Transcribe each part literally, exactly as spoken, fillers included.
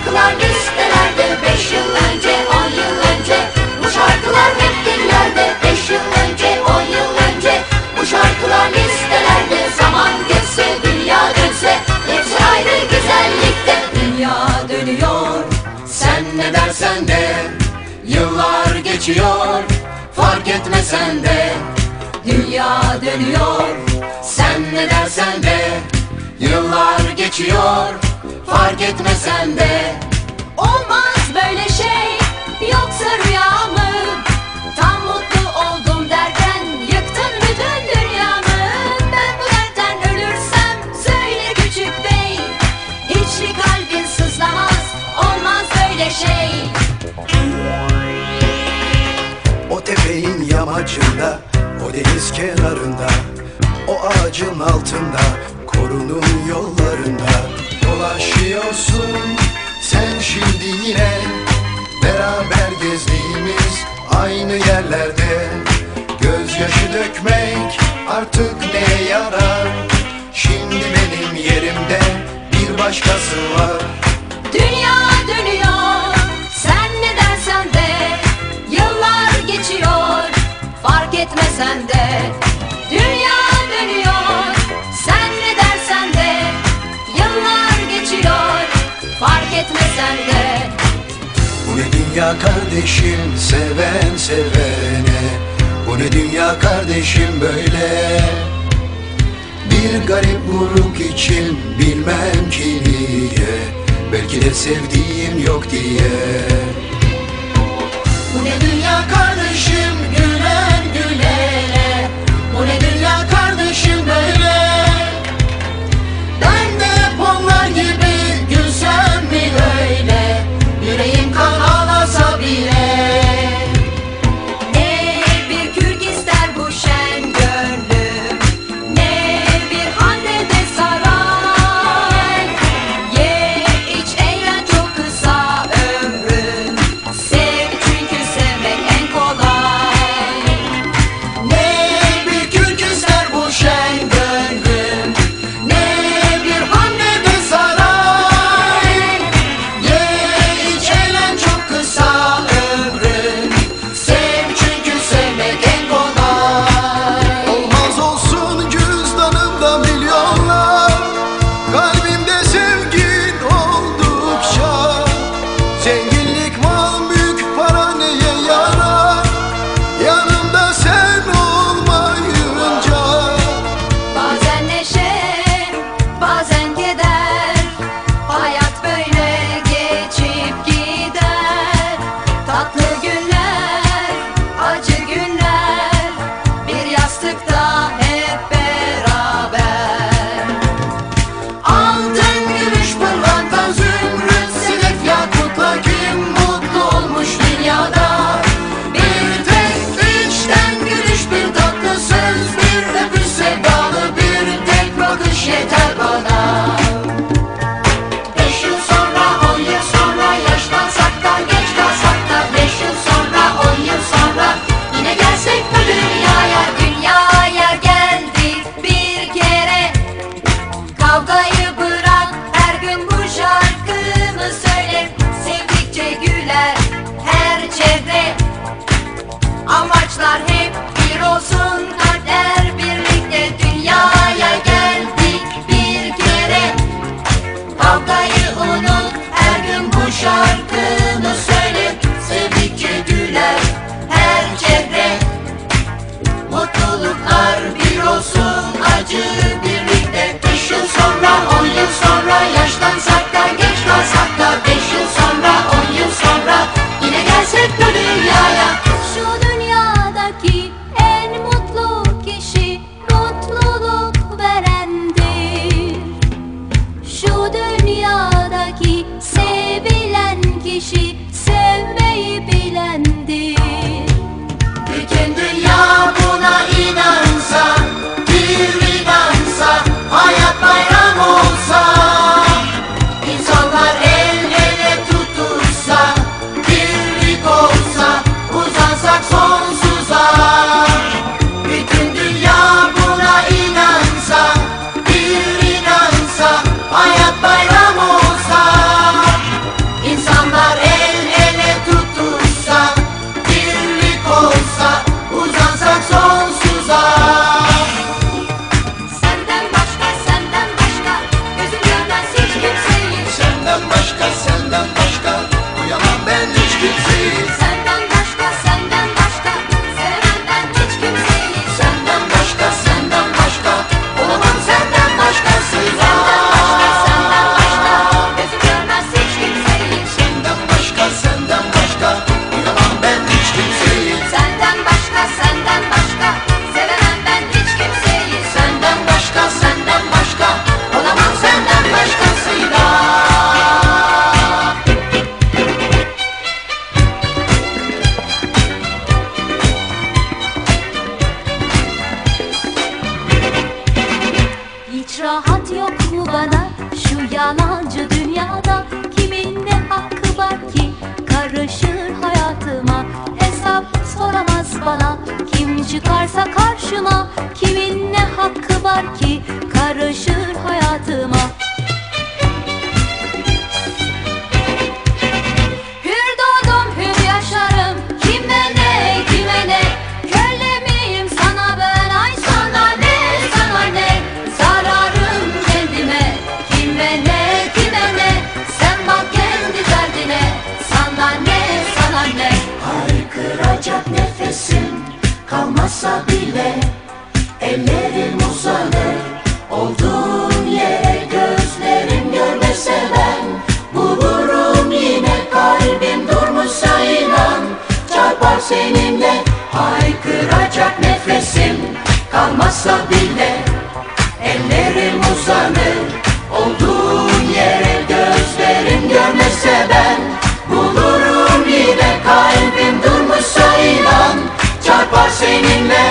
şarkılar listelerde, beş yıl önce, on yıl önce. Bu şarkılar hep dillerde, beş yıl önce, on yıl önce. Bu şarkılar listelerde, zaman geçse, dünya dönse, hepsi ayrı güzellikte. Dünya dönüyor, sen ne dersen de, yıllar geçiyor, fark etmesen de. Dünya dönüyor, sen ne dersen de, yıllar geçiyor, fark etmesen de. Olmaz böyle şey, yoksa rüya mı? Tam mutlu oldum derken yıktın bütün dünyamı. Ben bu dertten ölürsem söyle küçük bey, hiç mi kalbin sızlamaz, olmaz böyle şey. O tepeğin yamacında, o deniz kenarında, o ağacın altında, korunun yollarında dolaşıyorsun sen şimdi yine. Beraber gezdiğimiz aynı yerlerde, gözyaşı dökmek artık neye yarar? Şimdi benim yerimde bir başkası var. Dünya dönüyor, sen ne dersen de, yıllar geçiyor, fark etmesen de. Dünya dönüyor, sen ne dersen de, yıllar geçiyor, fark etmesen de. Bu ne dünya kardeşim, seven sevene. Bu ne dünya kardeşim böyle. Bir garip buruk için bilmem ki niye, belki de sevdiğim yok diye. Bu ne dünya kardeşim, gülen gülene. Bu ne dünya kardeşim böyle. Ben de hep onlar gibi gülsem mi öyle, yüreğim kan ağlasa bile. Ne bir kürk ister bu şen gönlüm, ne bir han ne de saray. Ye iç eğlen, çok kısa ömrüm. Hiç rahat yok mu bana şu yalancı dünyada? Kimin ne hakkı var ki karışır hayatıma? Hesap soramaz bana kim çıkarsa karşıma. Kimin ne hakkı var ki karışır hayatıma? Hür doğdum hür yaşarım, kime ne kime ne? Köle miyim sana ben, ay sana ne sana ne? Zararım kendime, kime ne kime ne? Sen bak kendi derdine, sana ne sana ne? Haykıracak nefesim kalmazsa bile ellerim uzanır olduğum yere. Gözlerim görmese ben bulurum yine. Kalbim durmuşsa inan çarpar seninle. Haykıracak nefesim kalmazsa bile ellerim uzanır olduğum yere. Gözlerim görmese ben bulurum yine. Kalbim durmuşsa inan çarpar seninle.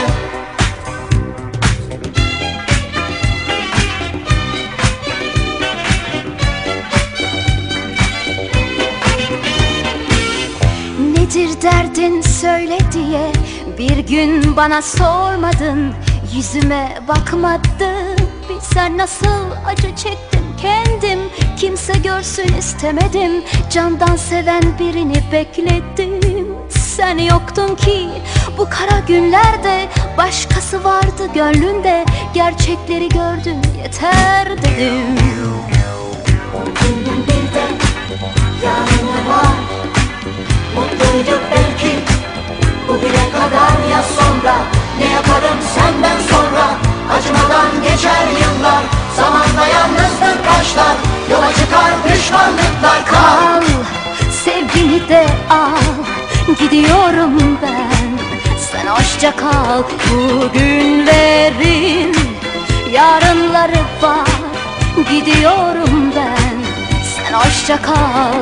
Nedir derdin söyle diye bir gün bana sormadın. Yüzüme bakmadın. Bilsen nasıl acı çektim kendim. Kimse görsün istemedim. Candan seven birini bekledim. Sen yoktun ki bu kara günlerde. Başkası vardı gönlünde. Gerçekleri gördün yeter dedim. Günün birden yarını var. Mutluyduk belki bugüne kadar, ya sonra ne yaparım senden sonra? Acımadan geçer yıllar, zamanla yalnızlık başlar. Yola çıkar pişmanlıklar. Kal, sevgini de al, gidiyorum ben. Sen hoşça kal, bugünlerin yarınları var. Gidiyorum ben, sen hoşça kal.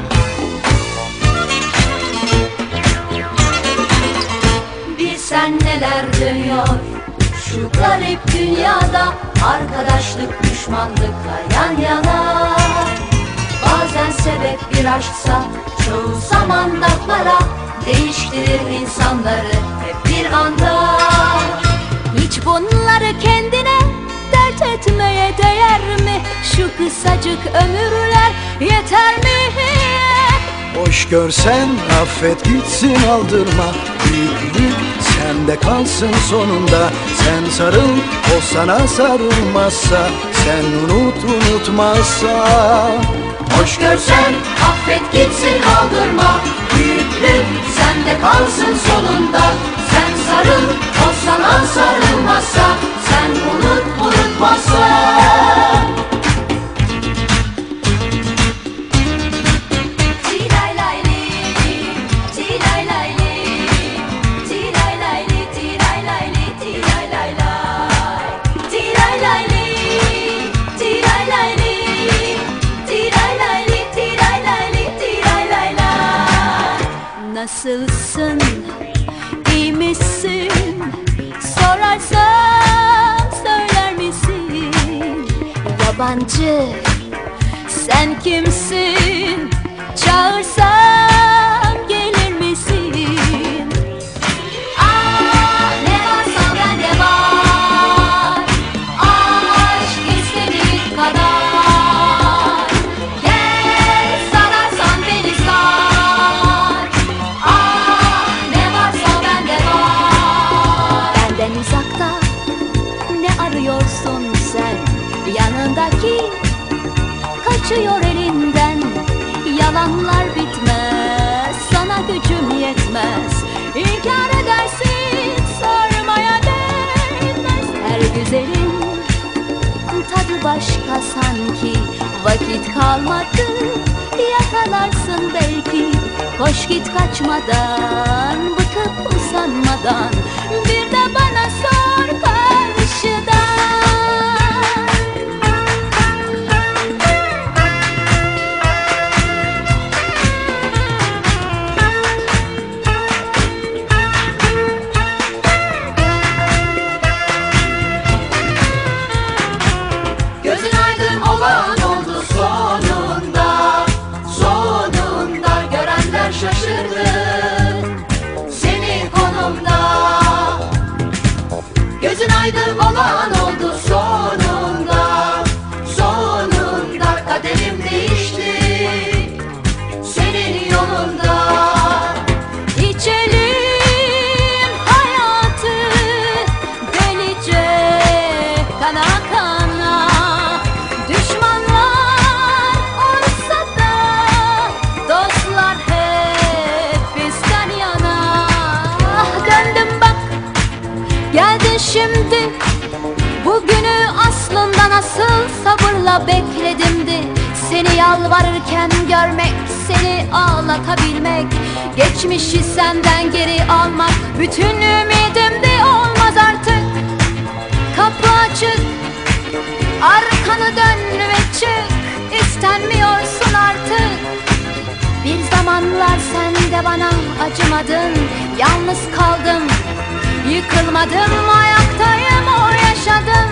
Bilsen neler dönüyor şu garip dünyada. Arkadaşlık düşmanlıkla yan yana. Bazen sebep bir aşksa çoğu zaman da para. Değiştirir insanları hep bir anda. Hiç bunları kendine dert etmeye değer mi? Şu kısacık ömürler yeter mi? Hoş görsen affet gitsin, aldırma. Büyüklük sende kalsın sonunda. Sen sarıl, o sana sarılmazsa. Sen unut, unutmazsa. Hoş görsen affet gitsin, aldırma. Büyüklük sende kalsın sonunda. Sen sarıl, o sana sarılmazsa. Sen unut, unutmazsa. Nasılsın, iyi misin? Sorarsan söyler misin? Yabancı, sen kimsin? Çağırsam gelir misin? Ah, ne varsa bende var. Aşk istediğin kadar. Gel, sararsan beni sar. Ah, ne varsa bende var. Benden uzakta ne arıyorsun sen? Yanındaki kaçıyor elinden. Yalanlar bitmez, sana gücüm yetmez. İnkar edersin, sormaya değmez. Her güzelin tadı başka sanki. Vakit kalmadı, yakalarsın belki. Koş git kaçmadan, bıkıp usanmadan. Bir de bana sor karşıdan. günü aslında nasıl sabırla bekledimdi. Seni yalvarırken görmek, seni ağlatabilmek, geçmişi senden geri almak bütün ümidimdi. Olmaz artık, kapı açık, arkanı dön ve çık. İstenmiyorsun artık. Bir zamanlar sen de bana acımadın, yalnız kaldım, yıkılmadım, ayaktayım, o yaşadım.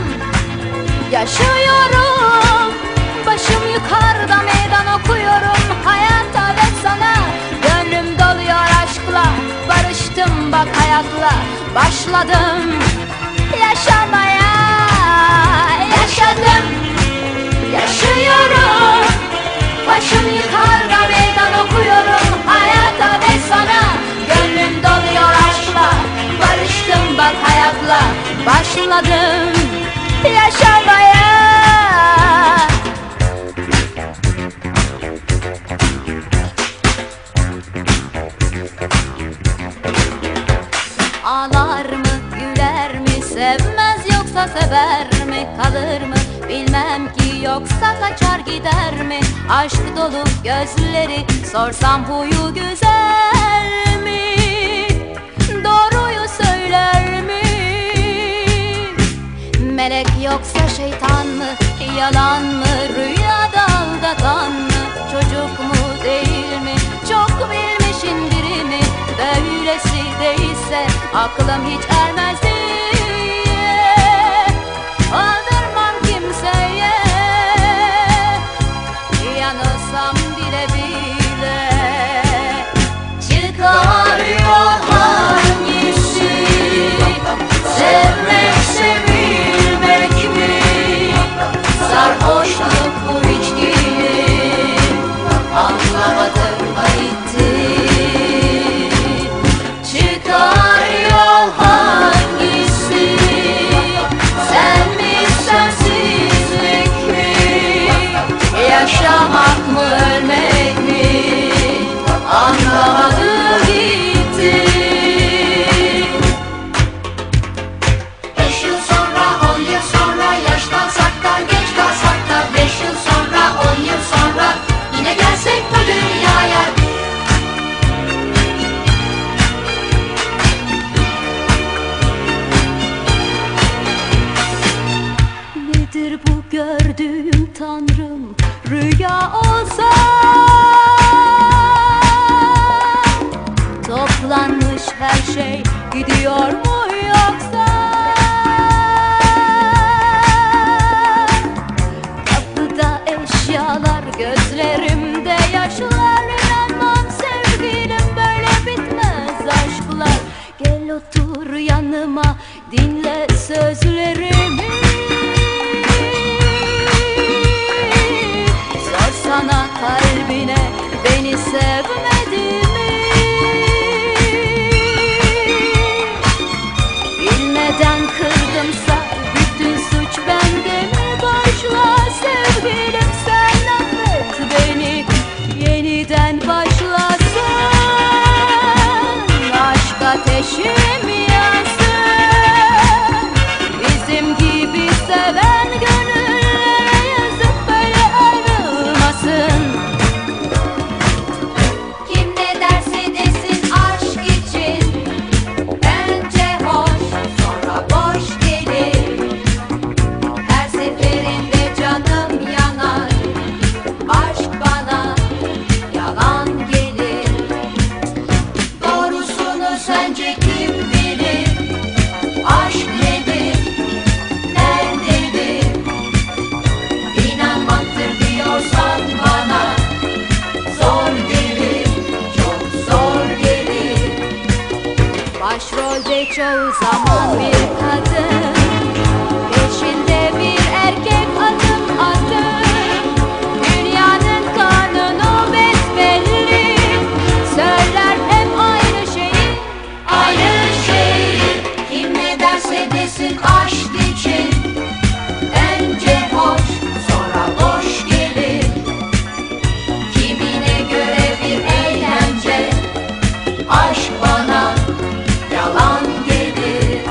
Yaşıyorum, başım yukarıda meydan okuyorum hayata ve sana. Gönlüm doluyor aşkla, barıştım bak hayatla, başladım yaşamaya. Yaşadım, yaşıyorum, başım yukarıda meydan okuyorum hayata ve sana. Gönlüm doluyor aşkla, barıştım bak hayatla, başladım yaşamaya. Ağlar mı, güler mi, sevmez yoksa sever mi, kalır mı bilmem ki, yoksa kaçar gider mi? Aşk dolu gözleri, sorsam huyu güzel mi, doğruyu söyler mi? Melek yoksa şeytan mı, yalan mı, rüyada aldatan mı, çocuk mu değil mi, çok bilmişin biri mi? Böylesi değilse aklım hiç ermez diye aldırmam kimseye, yanılsam bile bile. Çıkar yol hangisi, sevmek sevilmek mi, sarhoşluk bu içkiyi, anlamadım gitti. Çıkar yol hangisi, sen mi sensizlik mi, yaşamak mı ölmek mi, anlamadım gitti. Beş yıl sonra, on yıl sonra, yaşlansak da geç kalsak da, beş yıl sonra, on yıl sonra yine gelsek bu dünyaya. Nedir bu gördüğüm Tanrım, rüya olsa? Toplanmış her şey gidiyor mu yoksa? Kapıda eşyalar, gözlerimde yaşlar, inanmam sevgilim böyle bitmez aşklar. Gel otur yanıma, dinle sözlerimi, sorsana kalbine beni sevmedi mi? Bilmeden kırdımsa bütün suç bende mi? Başla sevgilim sen, affet beni, yeniden başlasın. Aşk ateşim yansın, bizim gibi seven gönüllere yazık böyle ayrılmasın. Kim ne derse desin aşk için, önce hoş sonra boş gelir. Her seferinde canım yanar, aşk bana yalan gelir. Doğrusunu sence kim bilir, aşk nedir, nerededir? İnanmaktır diyorsan bana, zor gelir, çok zor gelir. Başrolde çoğu zaman bir kadın, peşinde bir erkek adım adım. Dünyanın kanunu besbelli, söyler hep aynı şeyi, Aynı şey, kim ne derse desin aşk için, önce hoş sonra boş gelir. Kimine göre bir eğlence, aşk bana yalan gelir.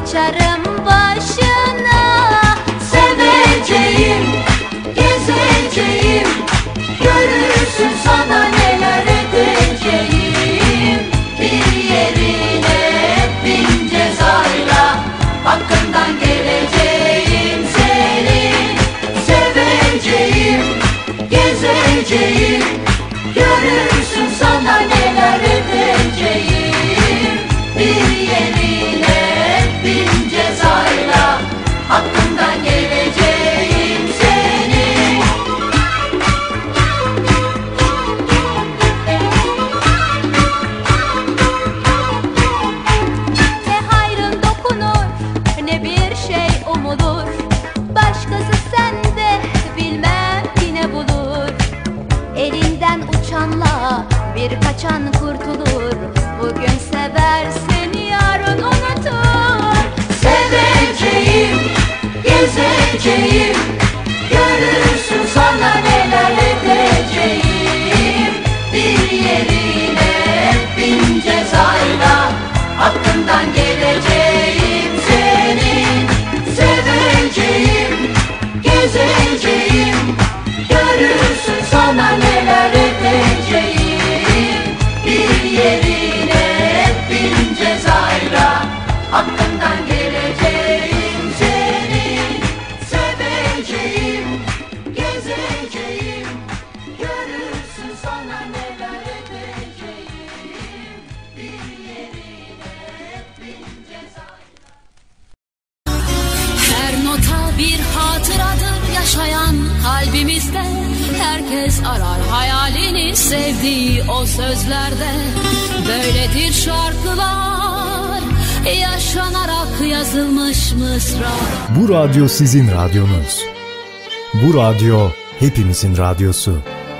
açarım başına. Seveceğim, gezeceğim, görürsün sana neler edeceğim. Bir yerine bin cezayla hakkından geleceğim senin. Seveceğim, gezeceğim, görürsün sana neler edeceğim. Bir yerine bin cezayla hakkından geleceğim senin. Ne hayrın dokunur ne bir şey umulur. Başkası sende bilmem yine bulur. Elinden uçanla bir kaçan kurtulur. Bugün seversin yarın unutur. Seveceğim, gezeceğim, görürsün sana neler edeceğim. Bir yerine bin cezayla hakkından geleceğim senin. Seveceğim, gezeceğim, görürsün sana neler edeceğim. Bir yerine bin cezayla hakkından geleceğim senin. Seveceğim, gezeceğim, görürsün sana neler edeceğim. Bir yerine bin cezayla. Her nota bir hatıradır yaşayan kalbimizde. Herkes arar hayalini sevdiği o sözlerde. Böyledir şarkılar, yaşanarak yazılmış mısra. Bu radyo sizin radyonuz. Bu radyo hepimizin radyosu.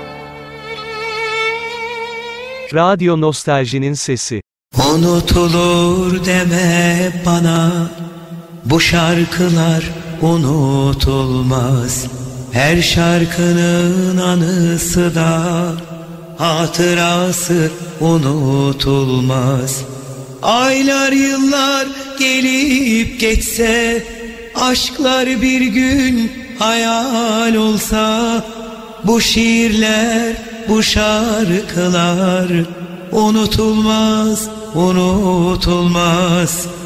Radyo Nostaljinin sesi. Unutulur deme bana, bu şarkılar unutulmaz. Her şarkının anısı da, hatırası unutulmaz. Aylar yıllar gelip geçse, aşklar bir gün hayal olsa, bu şiirler, bu şarkılar unutulmaz, unutulmaz.